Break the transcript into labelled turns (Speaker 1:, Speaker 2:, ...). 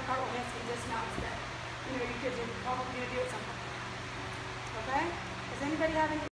Speaker 1: cartwheel handstand dismounts that you could probably do at some point. Okay? Does anybody have any